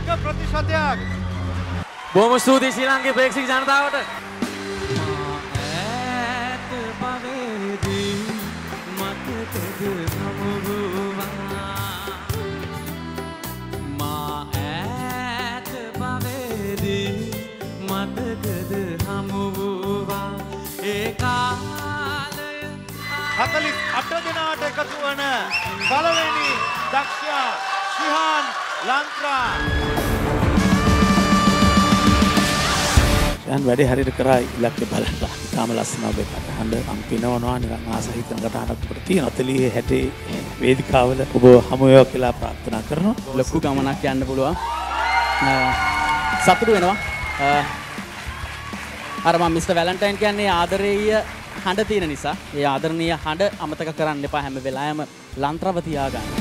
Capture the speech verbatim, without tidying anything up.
එක ප්‍රතිශතයක්. බොහොම ස්තුතියි ශ්‍රී ලාංකේය ප්‍රේක්ෂක ජනතාවට. හතළිස් අට දෙනාට එකතු වන පළවෙනි දක්ෂයා ශිහාන් ලන්ත්‍රා. ශිහාන් වැඩේ හරියට කරා ඉලක්කේ බලලා. තාම ලස්සන ඔබේ කටහඬ මම පිනවනවා නිකන් ආස හිතන කටහඬක් අපිට තියෙනවා. අතලියේ හැටේ වේදිකාවල ඔබ හමු වේවා කියලා ප්‍රාර්ථනා කරනවා. ලොකු ගමනක් යන්න පුළුවන්. සතුටු වෙනවා. අර මම මිස්ටර් වැලන්ටයින් කියන්නේ ආදරේය හඬ තියෙන නිසා ඒ ආදරණීය හඬ අමතක කරන්න එපා හැම වෙලාවෙම ලන්ත්‍රව තියාගන්න.